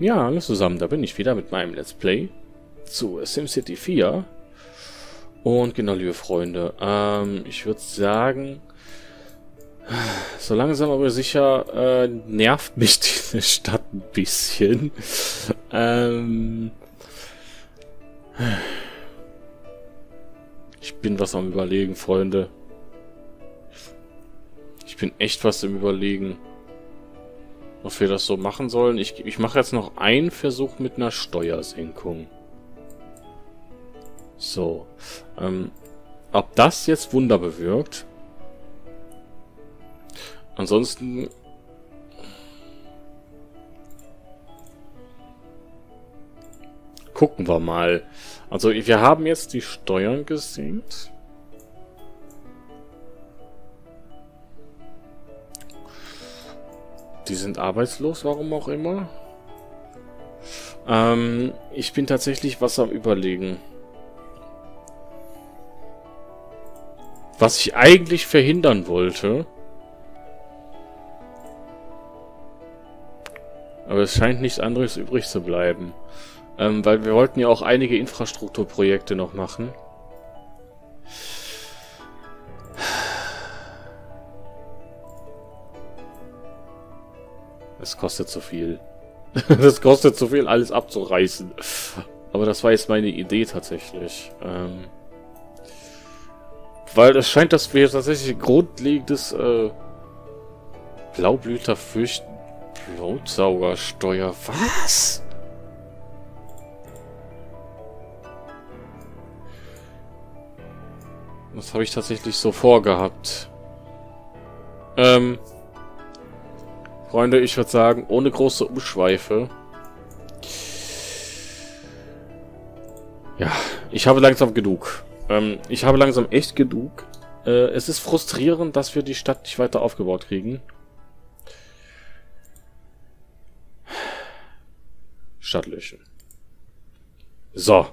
Ja, hallo zusammen, da bin ich wieder mit meinem Let's Play zu SimCity 4. Und genau, liebe Freunde, ich würde sagen, so langsam aber sicher nervt mich diese Stadt ein bisschen. Ich bin was am Überlegen, Freunde. Ich bin echt was im Überlegen, ob wir das so machen sollen. Ich mache jetzt noch einen Versuch mit einer Steuersenkung. So. Ob das jetzt Wunder bewirkt? Ansonsten... gucken wir mal. Also wir haben jetzt die Steuern gesenkt. Die sind arbeitslos, warum auch immer. Ich bin tatsächlich was am Überlegen. Was ich eigentlich verhindern wollte. Aber es scheint nichts anderes übrig zu bleiben. Weil wir wollten ja auch einige Infrastrukturprojekte noch machen. Es kostet zu viel. Das kostet zu viel, alles abzureißen. Aber das war jetzt meine Idee tatsächlich. Weil es scheint, dass wir tatsächlich grundlegendes Blaublüterfürchten... Blutsaugersteuer. Was? Das habe ich tatsächlich so vorgehabt. Freunde, ich würde sagen, ohne große Umschweife. Ja, ich habe langsam genug. Ich habe langsam echt genug. Es ist frustrierend, dass wir die Stadt nicht weiter aufgebaut kriegen. Stadt löschen. So.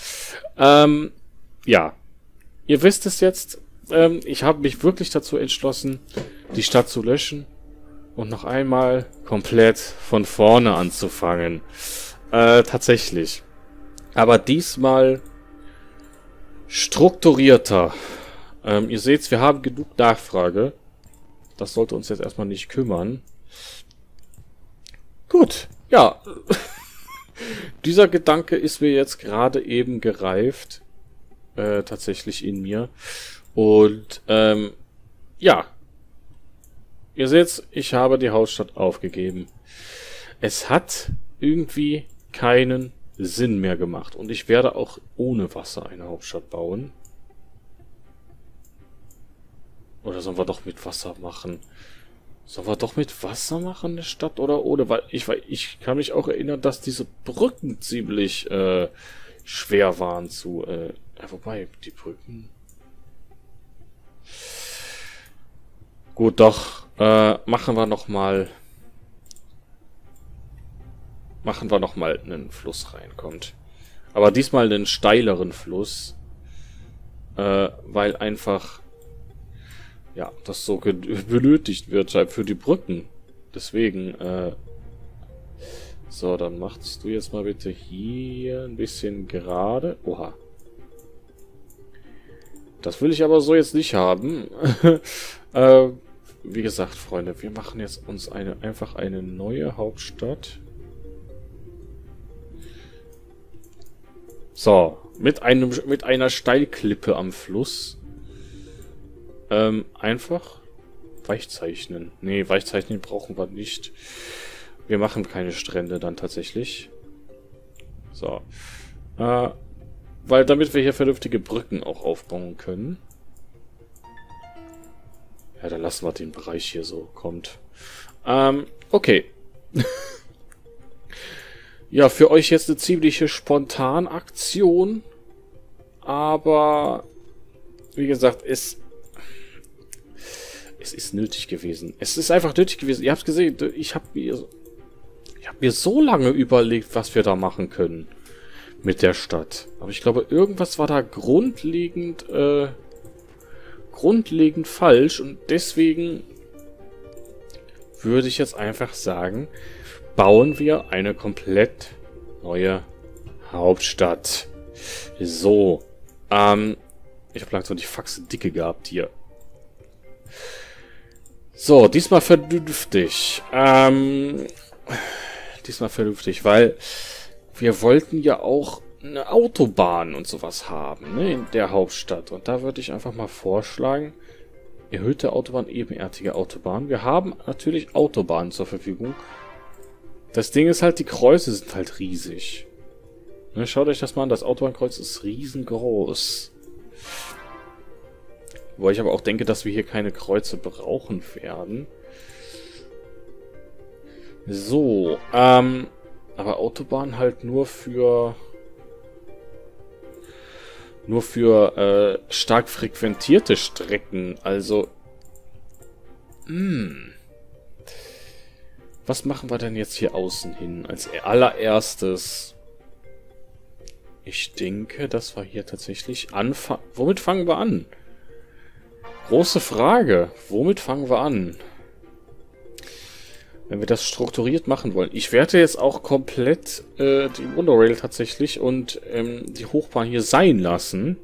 Ja. Ihr wisst es jetzt. Ich habe mich wirklich dazu entschlossen, die Stadt zu löschen. Und noch einmal komplett von vorne anzufangen. Tatsächlich. Aber diesmal strukturierter. Ihr seht, wir haben genug Nachfrage. Das sollte uns jetzt erstmal nicht kümmern. Gut. Ja. Dieser Gedanke ist mir jetzt gerade eben gereift. Tatsächlich in mir. Und ja. Ihr seht, ich habe die Hauptstadt aufgegeben. Es hat irgendwie keinen Sinn mehr gemacht. Und ich werde auch ohne Wasser eine Hauptstadt bauen. Oder sollen wir doch mit Wasser machen? Sollen wir doch mit Wasser machen, eine Stadt, oder ohne? Weil ich kann mich auch erinnern, dass diese Brücken ziemlich schwer waren zu... wobei, die Brücken... Gut, doch. Machen wir noch mal einen Fluss reinkommt. Aber diesmal einen steileren Fluss. Weil einfach... ja, das so benötigt wird für die Brücken. Deswegen, so, dann machst du jetzt mal bitte hier ein bisschen gerade. Oha. Das will ich aber so jetzt nicht haben. Wie gesagt, Freunde, wir machen jetzt uns einfach eine neue Hauptstadt. So, mit einer Steilklippe am Fluss. Einfach weichzeichnen. Nee, weichzeichnen brauchen wir nicht. Wir machen keine Strände dann tatsächlich. So. Weil damit wir hier vernünftige Brücken auch aufbauen können. Ja, dann lassen wir den Bereich hier so kommt. Okay. Ja, für euch jetzt eine ziemliche Spontanaktion. Aber wie gesagt, es ist nötig gewesen. Es ist einfach nötig gewesen. Ihr habt es gesehen, ich habe mir so lange überlegt, was wir da machen können mit der Stadt. Aber ich glaube, irgendwas war da grundlegend falsch und deswegen würde ich jetzt einfach sagen, bauen wir eine komplett neue Hauptstadt. So. Ich habe langsam die Faxe dicke gehabt hier. So, diesmal vernünftig. Diesmal vernünftig, weil wir wollten ja auch eine Autobahn und sowas haben, ne, in der Hauptstadt. Und da würde ich einfach mal vorschlagen, erhöhte Autobahn, ebenerdige Autobahn. Wir haben natürlich Autobahnen zur Verfügung. Das Ding ist halt, die Kreuze sind halt riesig. Ne, schaut euch das mal an, das Autobahnkreuz ist riesengroß. Wo ich aber auch denke, dass wir hier keine Kreuze brauchen werden. So, aber Autobahn halt nur für stark frequentierte Strecken. Also, was machen wir denn jetzt hier außen hin? Als allererstes, ich denke, dass wir hier tatsächlich anfangen. Womit fangen wir an? Große Frage. Womit fangen wir an? Wenn wir das strukturiert machen wollen. Ich werde jetzt auch komplett die Monorail tatsächlich und die Hochbahn hier sein lassen.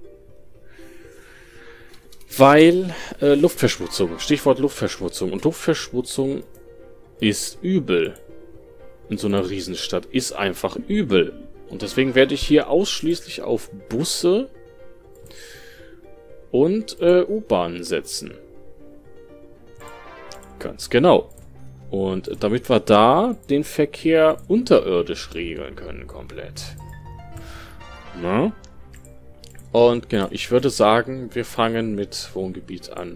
Weil Luftverschmutzung. Stichwort Luftverschmutzung. Und Luftverschmutzung ist übel. In so einer Riesenstadt. Ist einfach übel. Und deswegen werde ich hier ausschließlich auf Busse und U-Bahnen setzen. Ganz genau. Und damit wir da den Verkehr unterirdisch regeln können, komplett. Na? Und genau, ich würde sagen, wir fangen mit Wohngebiet an.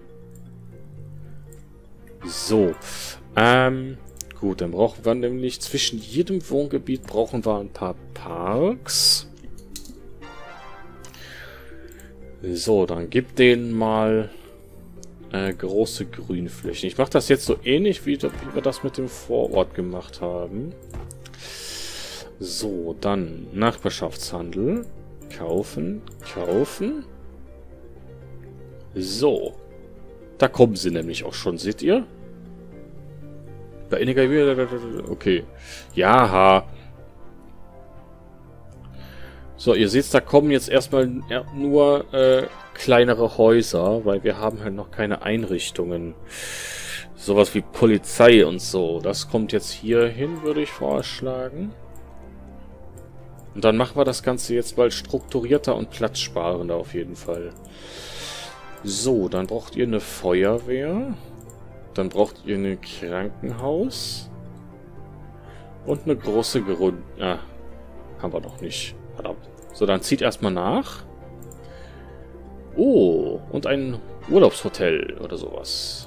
So. Gut, dann brauchen wir nämlich zwischen jedem Wohngebiet brauchen wir ein paar Parks. So, dann gib denen mal große Grünflächen. Ich mache das jetzt so ähnlich, wie wir das mit dem Vorort gemacht haben. So, dann Nachbarschaftshandel. Kaufen, kaufen. So. Da kommen sie nämlich auch schon, seht ihr? Okay. Ja. So, ihr seht, da kommen jetzt erstmal nur kleinere Häuser, weil wir haben halt noch keine Einrichtungen. Sowas wie Polizei und so. Das kommt jetzt hier hin, würde ich vorschlagen. Und dann machen wir das Ganze jetzt bald strukturierter und platzsparender auf jeden Fall. So, dann braucht ihr eine Feuerwehr. Dann braucht ihr ein Krankenhaus. Und eine große haben wir noch nicht. Verdammt. So, dann zieht erstmal nach. Oh, und ein Urlaubshotel oder sowas.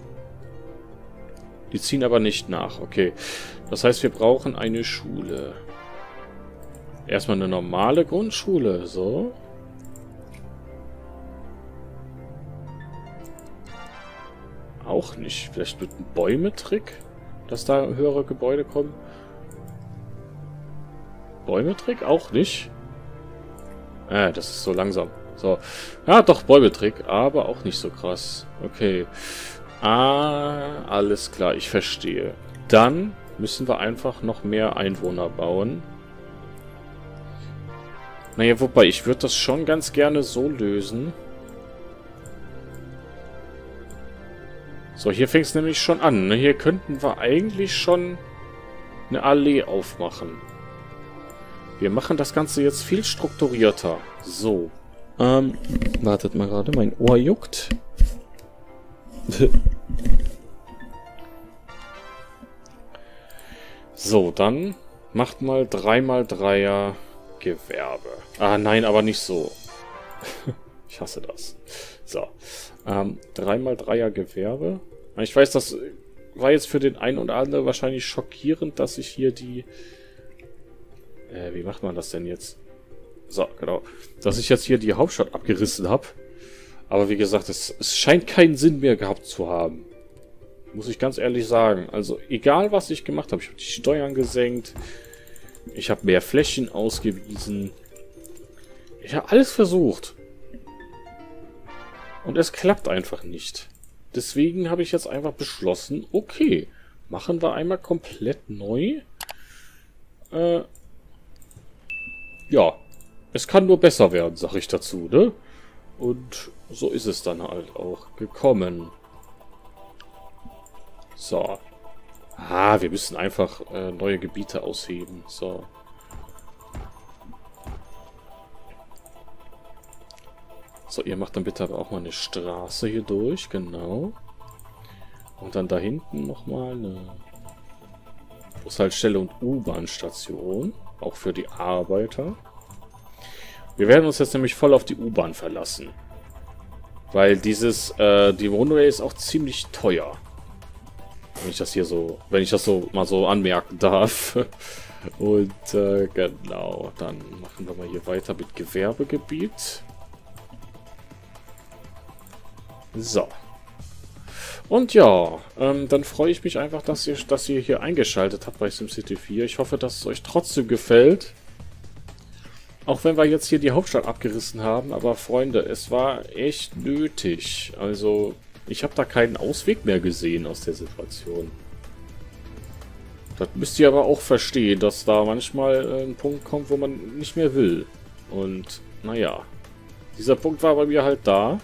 Die ziehen aber nicht nach, okay. Das heißt, wir brauchen eine Schule. Erstmal eine normale Grundschule, so. Auch nicht. Vielleicht mit einem Bäumetrick, dass da höhere Gebäude kommen. Bäumetrick? Auch nicht. Das ist so langsam. So. Ja, doch, Bäumetrick, aber auch nicht so krass. Okay. Alles klar, ich verstehe. Dann müssen wir einfach noch mehr Einwohner bauen. Naja, wobei, ich würde das schon ganz gerne so lösen. So, hier fängt es nämlich schon an. Ne? Hier könnten wir eigentlich schon eine Allee aufmachen. Wir machen das Ganze jetzt viel strukturierter. So. Wartet mal gerade, mein Ohr juckt. So, dann macht mal 3x3er Gewerbe. Nein, aber nicht so. Ich hasse das. So. 3x3er Gewerbe. Ich weiß, das war jetzt für den einen oder anderen wahrscheinlich schockierend, dass ich hier die... wie macht man das denn jetzt? So, genau. Dass ich jetzt hier die Hauptstadt abgerissen habe. Aber wie gesagt, es scheint keinen Sinn mehr gehabt zu haben. Muss ich ganz ehrlich sagen. Also, egal was ich gemacht habe. Ich habe die Steuern gesenkt. Ich habe mehr Flächen ausgewiesen. Ich habe alles versucht. Und es klappt einfach nicht. Deswegen habe ich jetzt einfach beschlossen, okay, machen wir einmal komplett neu. Ja, es kann nur besser werden, sag ich dazu, ne? Und so ist es dann halt auch gekommen. So. Ah, wir müssen einfach neue Gebiete ausheben. So. So, ihr macht dann bitte aber auch mal eine Straße hier durch, genau. Und dann da hinten nochmal eine Bushaltestelle und U-Bahn-Station. Auch für die Arbeiter. Wir werden uns jetzt nämlich voll auf die U-Bahn verlassen. Weil die Monorail ist auch ziemlich teuer. Wenn ich das hier so, mal so anmerken darf. Und genau, dann machen wir mal hier weiter mit Gewerbegebiet. So. Und ja, dann freue ich mich einfach, dass ihr hier eingeschaltet habt bei SimCity 4. Ich hoffe, dass es euch trotzdem gefällt. Auch wenn wir jetzt hier die Hauptstadt abgerissen haben. Aber Freunde, es war echt nötig. Also, ich habe da keinen Ausweg mehr gesehen aus der Situation. Das müsst ihr aber auch verstehen, dass da manchmal ein Punkt kommt, wo man nicht mehr will. Und, naja. Dieser Punkt war bei mir halt da.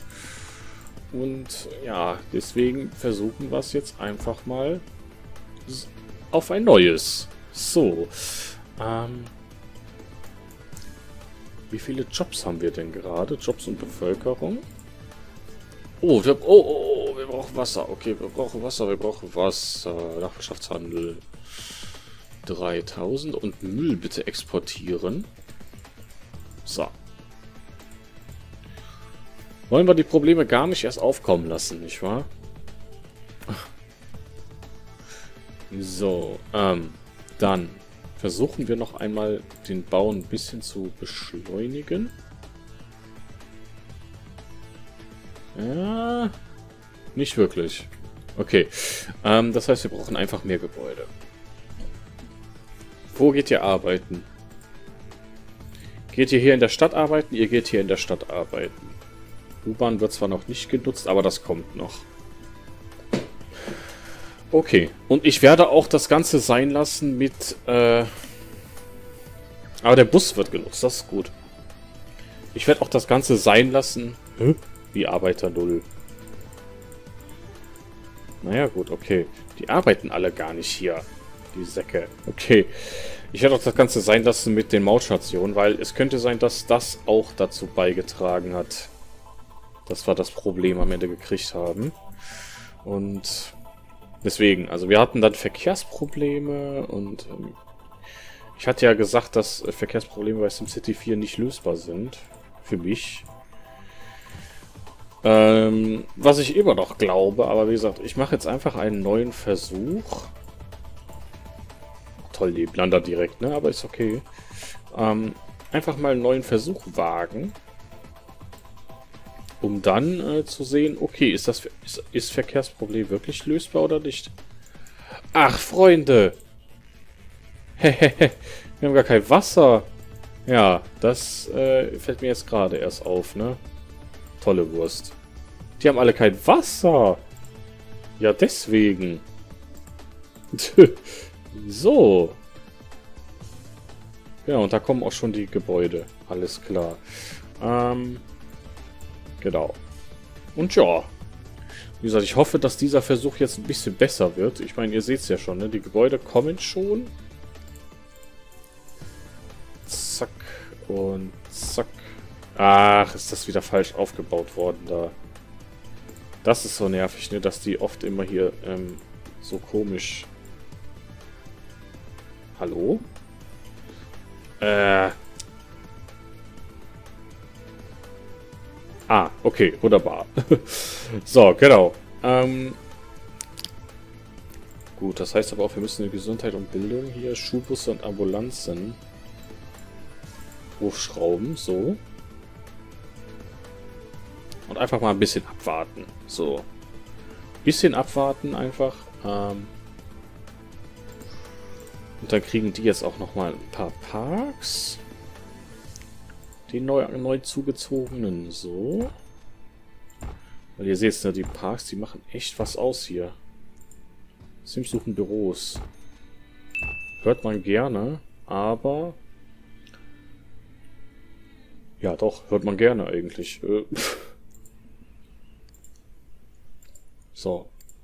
Und ja, deswegen versuchen wir es jetzt einfach mal auf ein neues. So. Wie viele Jobs haben wir denn gerade? Jobs und Bevölkerung? Oh, wir brauchen Wasser. Okay, wir brauchen Wasser. Nachbarschaftshandel. 3000 und Müll bitte exportieren. So. Wollen wir die Probleme gar nicht erst aufkommen lassen, nicht wahr? So, dann versuchen wir noch einmal den Bau ein bisschen zu beschleunigen. Ja, nicht wirklich. Okay, das heißt, wir brauchen einfach mehr Gebäude. Wo geht ihr arbeiten? Geht ihr hier in der Stadt arbeiten? Ihr geht hier in der Stadt arbeiten. U-Bahn wird zwar noch nicht genutzt, aber das kommt noch. Okay, und ich werde auch das Ganze sein lassen mit... aber der Bus wird genutzt, das ist gut. Ich werde auch das Ganze sein lassen... Wie Arbeiter 0. Naja, gut, okay. Die arbeiten alle gar nicht hier. Die Säcke. Okay. Ich werde auch das Ganze sein lassen mit den Mautstationen, weil es könnte sein, dass das auch dazu beigetragen hat, dass wir das Problem am Ende gekriegt haben. Und deswegen, also wir hatten dann Verkehrsprobleme und ich hatte ja gesagt, dass Verkehrsprobleme bei SimCity 4 nicht lösbar sind. Für mich. Was ich immer noch glaube, aber wie gesagt, ich mache jetzt einfach einen neuen Versuch. Toll, die Blander direkt, ne? Aber ist okay. Einfach mal einen neuen Versuch wagen. Um dann zu sehen, okay, ist Verkehrsproblem wirklich lösbar oder nicht? Ach, Freunde! Hehehe, wir haben gar kein Wasser. Ja, das fällt mir jetzt gerade erst auf, ne? Tolle Wurst. Die haben alle kein Wasser. Ja, deswegen. So. Ja, und da kommen auch schon die Gebäude. Alles klar. Genau. Und ja. Wie gesagt, ich hoffe, dass dieser Versuch jetzt ein bisschen besser wird. Ich meine, ihr seht es ja schon, ne? Die Gebäude kommen schon. Zack. Und zack. Ach, ist das wieder falsch aufgebaut worden da. Das ist so nervig, ne? Dass die oft immer hier so komisch... Hallo? Ah, okay, wunderbar. So, genau. Gut, das heißt aber auch, wir müssen die Gesundheit und Bildung hier, Schulbusse und Ambulanzen hochschrauben, so. Und einfach mal ein bisschen abwarten. So. Bisschen abwarten einfach. Und dann kriegen die jetzt auch nochmal ein paar Parks. Die neu zugezogenen. So. Weil ihr seht, ne, die Parks, die machen echt was aus hier. Sims suchen Büros. Hört man gerne, aber... Ja, doch, hört man gerne eigentlich. So.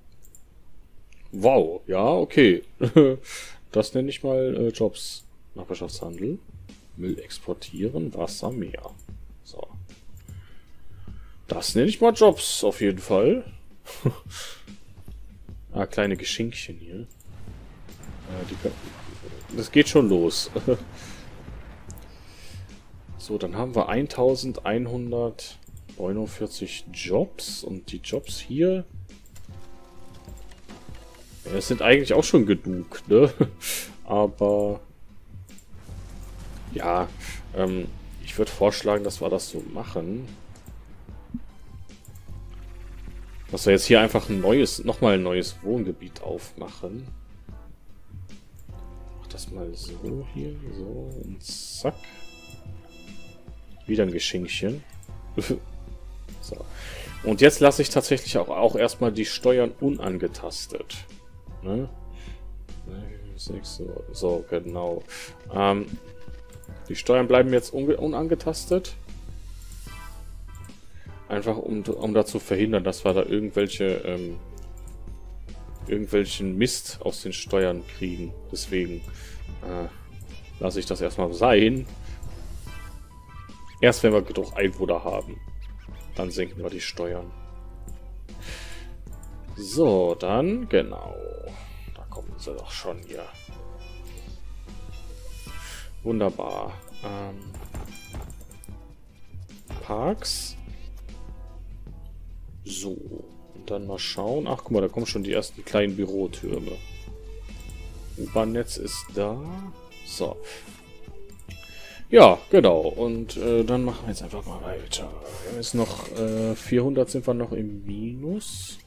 Wow, ja, okay. Das nenne ich mal Jobs. Nachbarschaftshandel. Müll exportieren, Wasser, Meer. So. Das nenne ich mal Jobs, auf jeden Fall. Ah, kleine Geschenkchen hier. Das geht schon los. So, dann haben wir 1149 Jobs. Und die Jobs hier... Ja, es sind eigentlich auch schon genug, ne? Aber... Ja, ich würde vorschlagen, dass wir das so machen. Dass wir jetzt hier einfach ein neues, nochmal ein neues Wohngebiet aufmachen. Mach das mal so hier, so und zack. Wieder ein Geschenkchen. So. Und jetzt lasse ich tatsächlich auch erstmal die Steuern unangetastet. Ne? So, genau. Die Steuern bleiben jetzt unangetastet. Einfach um da zu verhindern, dass wir da irgendwelchen Mist aus den Steuern kriegen. Deswegen lasse ich das erstmal sein. Erst wenn wir genug Einwohner haben, dann senken wir die Steuern. So, dann, genau. Da kommen sie doch schon hier. Wunderbar. Parks. So. Und dann mal schauen. Ach, guck mal, da kommen schon die ersten kleinen Bürotürme. U-Bahn-Netz ist da. So. Ja, genau. Und dann machen wir jetzt einfach mal weiter. Wir haben jetzt noch 400 sind wir noch im Minus.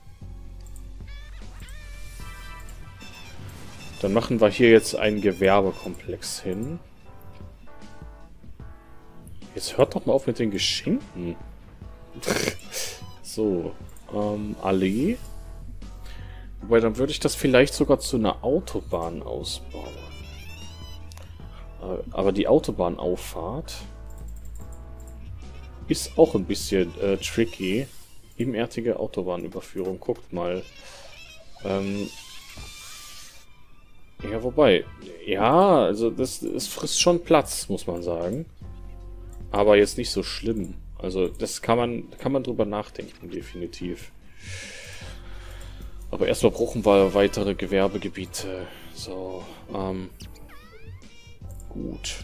Dann machen wir hier jetzt einen Gewerbekomplex hin. Jetzt hört doch mal auf mit den Geschenken. So, Allee. Wobei, dann würde ich das vielleicht sogar zu einer Autobahn ausbauen. Aber die Autobahnauffahrt ist auch ein bisschen tricky. Ebenerdige Autobahnüberführung, guckt mal. Ja, wobei, ja, also das frisst schon Platz, muss man sagen. Aber jetzt nicht so schlimm. Also das kann man drüber nachdenken, definitiv. Aber erstmal brauchen wir weitere Gewerbegebiete. So, gut.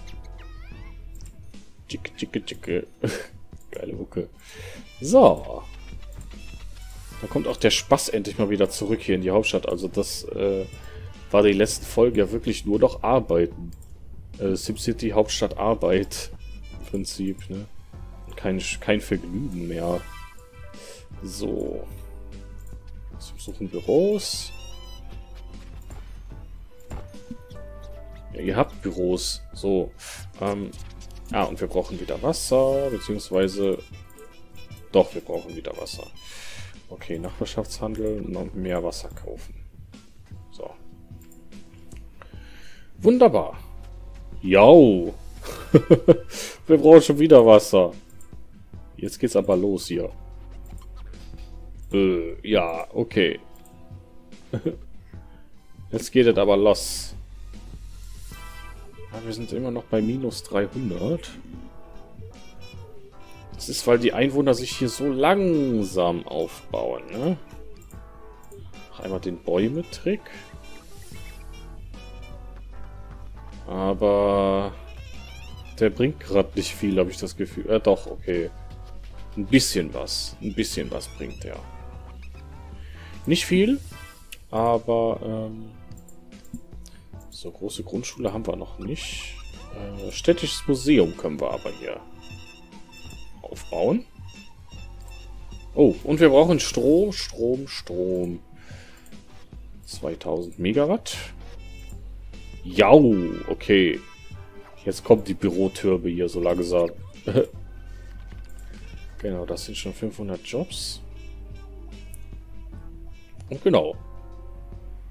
Tschicke. Geile Mucke. So. Da kommt auch der Spaß endlich mal wieder zurück hier in die Hauptstadt. Also das war die letzten Folgen ja wirklich nur noch Arbeiten. SimCity Hauptstadt Arbeit. Im Prinzip, ne? Kein Vergnügen mehr. So. Wir suchen Büros. Ja, ihr habt Büros. So. Und wir brauchen wieder Wasser, beziehungsweise... Doch, wir brauchen wieder Wasser. Okay, Nachbarschaftshandel und noch mehr Wasser kaufen. So. Wunderbar. Jau. Wir brauchen schon wieder Wasser. Jetzt geht's aber los hier. Ja, okay. Jetzt geht es aber los. Ja, wir sind immer noch bei minus 300. Das ist, weil die Einwohner sich hier so langsam aufbauen, ne? Noch einmal den Bäume-Trick. Aber der bringt gerade nicht viel, habe ich das Gefühl. Doch, okay. Ein bisschen was. Ein bisschen was bringt der. Nicht viel, aber so große Grundschule haben wir noch nicht. Städtisches Museum können wir aber hier aufbauen. Oh, und wir brauchen Strom. 2000 Megawatt. Jau, okay. Jetzt kommt die Bürotürme hier so langsam. Genau, das sind schon 500 Jobs. Und genau.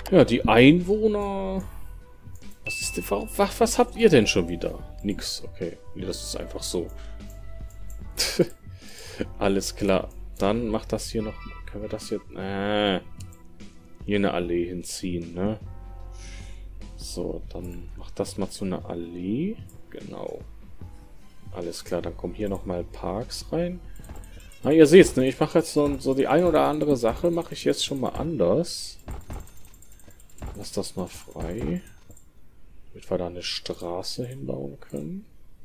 Ja, die Einwohner... Was ist denn... Was habt ihr denn schon wieder? Nix, okay. Nee, das ist einfach so. Alles klar. Dann macht das hier noch... Können wir das jetzt... hier eine Allee hinziehen, ne? So, dann macht das mal zu einer Allee. Genau. Alles klar, dann kommen hier nochmal Parks rein. Na, ihr seht's, ne? Ich mache jetzt so die ein oder andere Sache, mache ich jetzt schon mal anders. Lass das mal frei. Damit wir da eine Straße hinbauen können.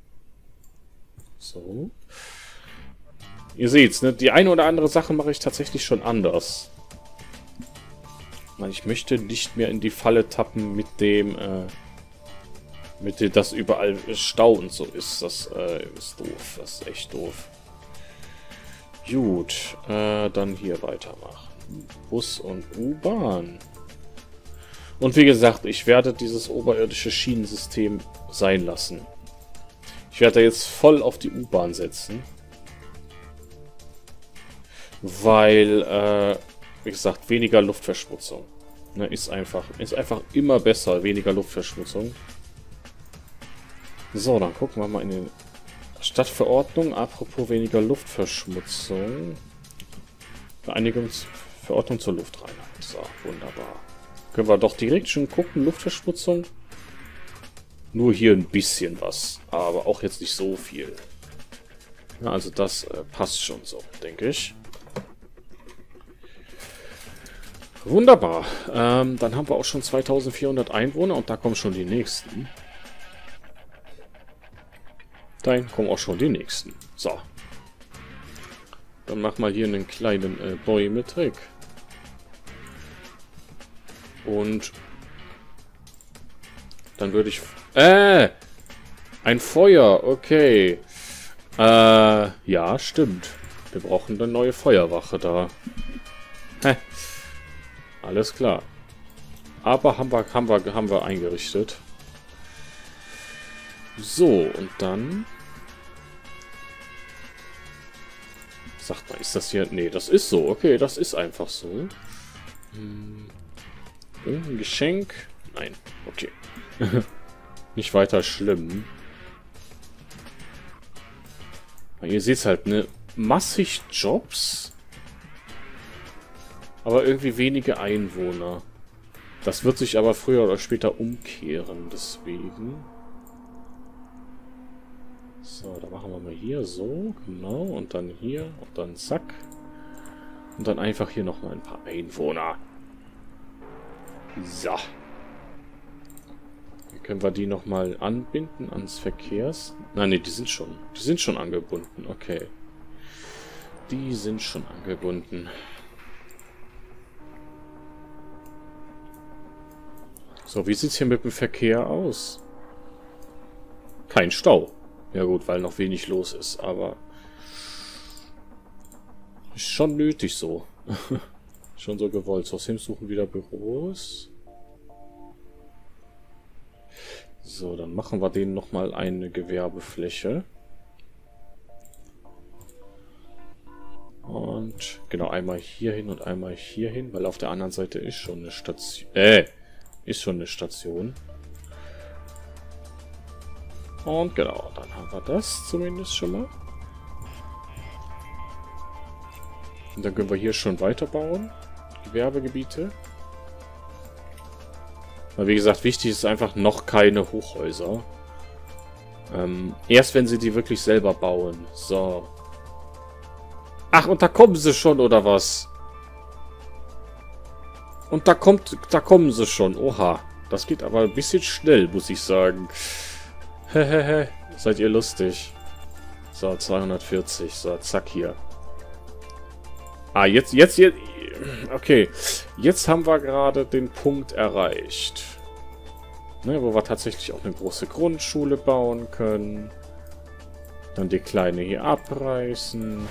So. Ihr seht's, ne? Die eine oder andere Sache mache ich tatsächlich schon anders. Weil ich möchte nicht mehr in die Falle tappen mit dem, dass überall Stau und so ist. Das ist doof. Das ist echt doof. Gut, dann hier weitermachen. Bus und U-Bahn. Und wie gesagt, ich werde dieses oberirdische Schienensystem sein lassen. Ich werde da jetzt voll auf die U-Bahn setzen. Weil, wie gesagt, weniger Luftverschmutzung. Ne, ist einfach immer besser, weniger Luftverschmutzung. So, dann gucken wir mal in die Stadtverordnung. Apropos weniger Luftverschmutzung. Verordnung zur Luftreinheit. So, wunderbar. Können wir doch direkt schon gucken, Luftverschmutzung. Nur hier ein bisschen was, aber auch jetzt nicht so viel. Ja, also das passt schon so, denke ich. Wunderbar. Dann haben wir auch schon 2400 Einwohner und da kommen schon die nächsten. Dahin kommen auch schon die nächsten. So. Dann mach mal hier einen kleinen Bäume-Trick. Und dann würde ich... ein Feuer, okay. Ja, stimmt. Wir brauchen eine neue Feuerwache da. Hä. Alles klar. Aber haben wir eingerichtet. So, und dann... Sagt mal, ist das hier... Nee, das ist so. Okay, das ist einfach so. Ein Geschenk? Nein. Okay. Nicht weiter schlimm. Ihr seht halt, ne? Massig Jobs. Aber irgendwie wenige Einwohner. Das wird sich aber früher oder später umkehren, deswegen. So, da machen wir mal hier so, genau, und dann hier, und dann zack. Und dann einfach hier nochmal ein paar Einwohner. So. Dann können wir die nochmal anbinden ans Verkehrs... Nein, nee, die sind schon angebunden, okay. Die sind schon angebunden. So, wie sieht's hier mit dem Verkehr aus? Kein Stau. Ja gut, weil noch wenig los ist, aber... Ist schon nötig so. Schon so gewollt. So, Sims suchen wieder Büros. So, dann machen wir denen nochmal eine Gewerbefläche. Und genau, einmal hier hin und einmal hier hin, weil auf der anderen Seite ist schon eine Station. Ist schon eine Station. Und genau, dann haben wir das zumindest schon mal. Und dann können wir hier schon weiterbauen. Gewerbegebiete. Weil wie gesagt, wichtig ist einfach noch keine Hochhäuser. Erst wenn sie die wirklich selber bauen. So. Ach, und da kommen sie schon, oder was? Und da kommen sie schon. Oha. Das geht aber ein bisschen schnell, muss ich sagen. Hehehe. Seid ihr lustig. So, 240. So, zack, hier. Ah, jetzt. Okay. Jetzt haben wir gerade den Punkt erreicht. Ne, wo wir tatsächlich auch eine große Grundschule bauen können. Dann die kleine hier abreißen.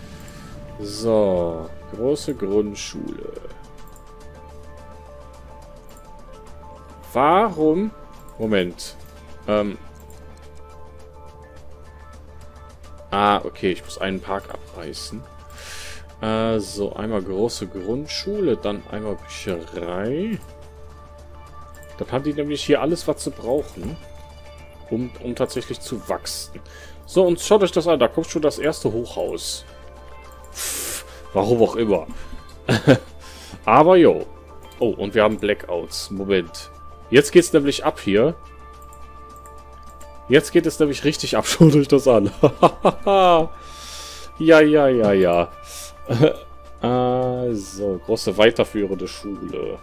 So, große Grundschule. Warum? Moment. Okay, ich muss einen Park abreißen. So, einmal große Grundschule, dann einmal Bücherei. Dann haben die nämlich hier alles, was sie brauchen, um tatsächlich zu wachsen. So, und schaut euch das an. Da kommt schon das erste Hochhaus. Pff, warum auch immer. Aber jo. Oh, und wir haben Blackouts. Moment. Jetzt geht's nämlich ab hier. Jetzt geht es nämlich richtig ab. Schaut euch das an. Ja. Also, große weiterführende Schule.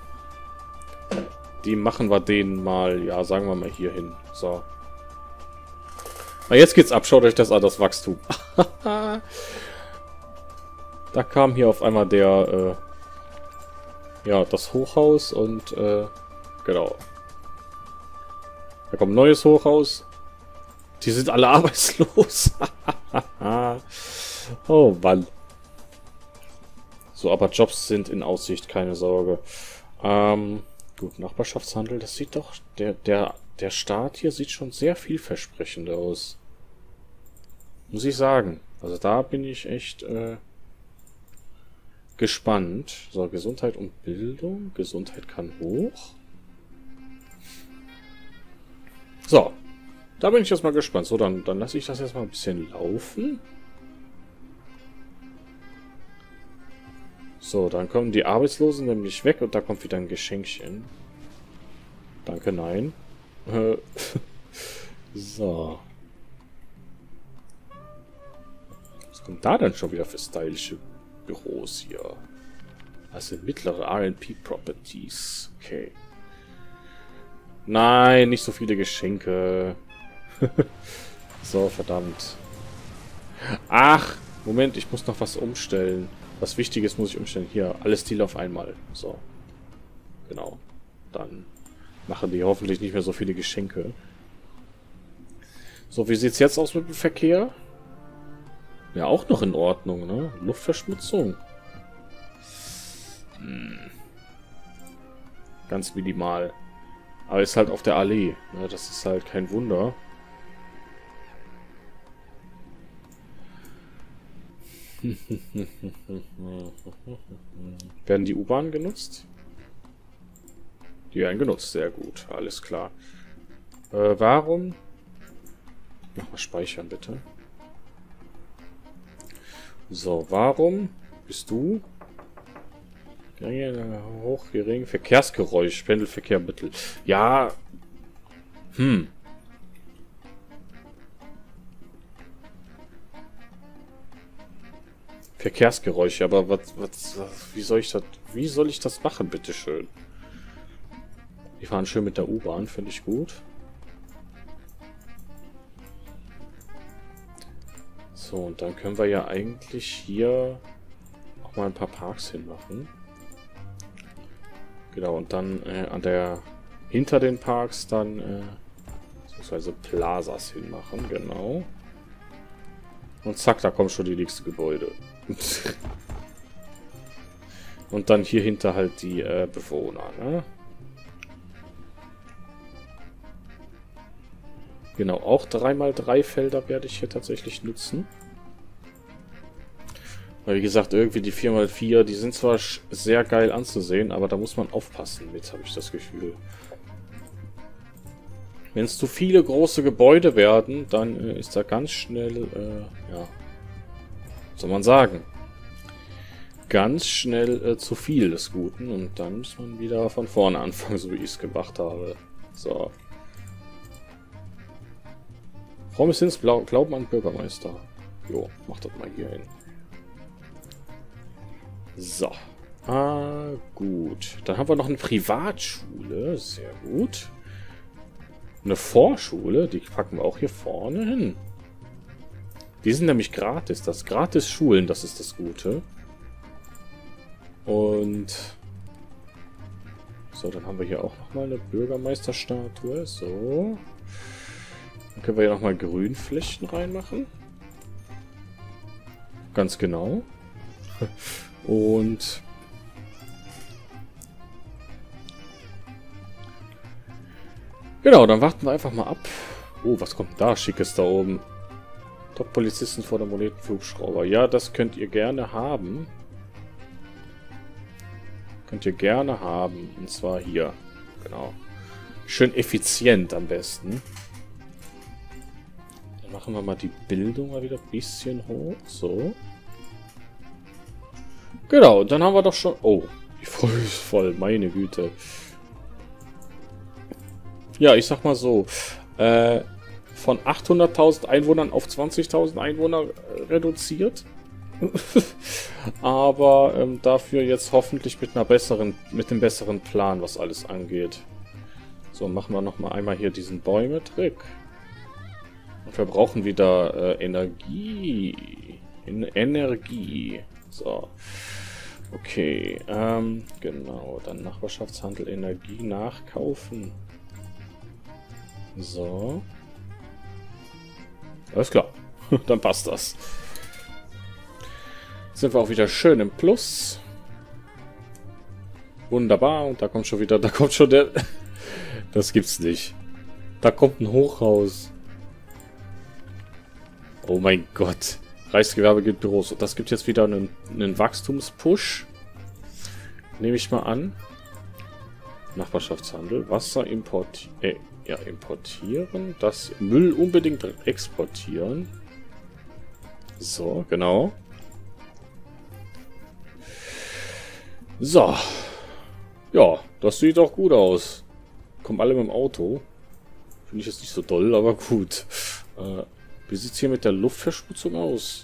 Die machen wir denen mal, ja, sagen wir mal hier hin. So. Na, jetzt geht's ab. Schaut euch das an, das Wachstum. Da kam hier auf einmal der, ja, das Hochhaus und, genau. Da kommt ein neues Hochhaus. Die sind alle arbeitslos. Oh Mann. So, aber Jobs sind in Aussicht, keine Sorge. Gut, Nachbarschaftshandel, das sieht doch... Der Start hier sieht schon sehr vielversprechend aus. Muss ich sagen. Also da bin ich echt gespannt. So, Gesundheit und Bildung. Gesundheit kann hoch. So. Da bin ich jetzt mal gespannt. So, dann lasse ich das jetzt mal ein bisschen laufen. So, dann kommen die Arbeitslosen nämlich weg und da kommt wieder ein Geschenkchen. Danke, nein. So. Was kommt da denn schon wieder für stylische Büros hier? Das sind mittlere R&P Properties. Okay. Nein, nicht so viele Geschenke. So, verdammt. Ach, Moment, ich muss noch was umstellen. Was Wichtiges muss ich umstellen. Hier, alle Stile auf einmal. So. Genau. Dann machen die hoffentlich nicht mehr so viele Geschenke. So, wie sieht es jetzt aus mit dem Verkehr? Ja, auch noch in Ordnung, ne? Luftverschmutzung. Ganz minimal. Aber ist halt auf der Allee. Ne? Das ist halt kein Wunder. Werden die U-Bahnen genutzt? Die werden genutzt, sehr gut, alles klar. Warum? Mach mal speichern, bitte. So, warum bist du? Hoch, gering, Verkehrsgeräusch, Pendelverkehr, Mittel. Ja. Verkehrsgeräusche, aber wie soll ich das machen, bitteschön? Die fahren schön mit der U-Bahn, finde ich gut. So, und dann können wir ja eigentlich hier auch mal ein paar Parks hinmachen. Genau, und dann hinter den Parks dann beziehungsweise Plazas hinmachen, genau. Und zack, da kommt schon die nächste Gebäude. Und dann hier hinter halt die Bewohner, ne? Genau, auch 3x3 Felder werde ich hier tatsächlich nutzen. Weil wie gesagt, irgendwie die 4x4, die sind zwar sehr geil anzusehen, aber da muss man aufpassen mit, habe ich das Gefühl. Wenn es zu viele große Gebäude werden, dann ist da ganz schnell, ja, soll man sagen, ganz schnell zu viel des Guten und dann muss man wieder von vorne anfangen, so wie ich es gemacht habe. So. Warum ist ins Glauben an Bürgermeister? Jo, mach das mal hier hin. So. Gut. Dann haben wir noch eine Privatschule. Sehr gut. Eine Vorschule, die packen wir auch hier vorne hin. Die sind nämlich gratis. Das gratis Schulen, das ist das Gute. Und so, dann haben wir hier auch nochmal eine Bürgermeisterstatue. So. Dann können wir hier nochmal Grünflächen reinmachen. Ganz genau. Und genau, dann warten wir einfach mal ab. Oh, was kommt da Schickes da oben? Top-Polizisten vor der Monetenhubschrauber. Ja, das könnt ihr gerne haben. Könnt ihr gerne haben. Und zwar hier. genau. Schön effizient am besten. Dann machen wir mal die Bildung mal wieder ein bisschen hoch. So. Genau, und dann haben wir doch schon... Oh, die Folge ist voll, meine Güte. Ja, ich sag mal so. Von 800.000 Einwohnern auf 20.000 Einwohner reduziert. Aber dafür jetzt hoffentlich mit dem besseren Plan, was alles angeht. So, machen wir nochmal einmal hier diesen Bäume-Trick. Und wir brauchen wieder Energie. Energie. So. Okay, genau. Dann Nachbarschaftshandel, Energie nachkaufen. So. Alles klar. Dann passt das. Sind wir auch wieder schön im Plus. Wunderbar. Und da kommt schon wieder, da kommt schon der... Das gibt's nicht. Da kommt ein Hochhaus. Oh mein Gott. Reichsgewerbe gibt Büros. Und das gibt jetzt wieder einen Wachstumspush. Nehme ich mal an. Nachbarschaftshandel. Wasser importieren. Das Müll unbedingt exportieren. So, genau. So. Ja, das sieht doch gut aus. Kommen alle mit dem Auto. Finde ich jetzt nicht so doll, aber gut. Wie sieht es hier mit der Luftverschmutzung aus?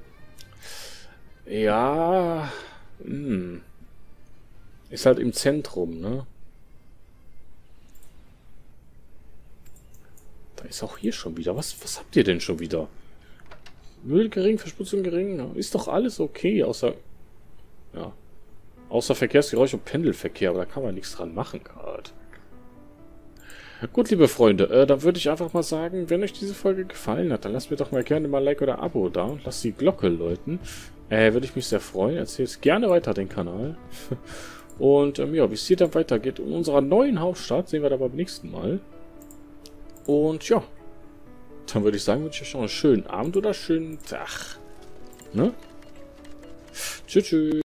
Ja. Ist halt im Zentrum, ne? Da ist auch hier schon wieder. Was habt ihr denn schon wieder? Müll gering, Verschmutzung gering. Ist doch alles okay, außer... Ja. Außer Verkehrsgeräusch und Pendelverkehr, aber da kann man nichts dran machen gerade. Gut, liebe Freunde, dann würde ich einfach mal sagen, wenn euch diese Folge gefallen hat, dann lasst mir doch mal gerne mal ein Like oder ein Abo da und lasst die Glocke läuten. Würde ich mich sehr freuen. Erzählt gerne weiter den Kanal. Und ja, wie es hier dann weitergeht in unserer neuen Hauptstadt, sehen wir dann beim nächsten Mal. Und ja, dann würde ich sagen, wünsche ich euch noch einen schönen Abend oder schönen Tag. Ne? Tschüss, tschüss.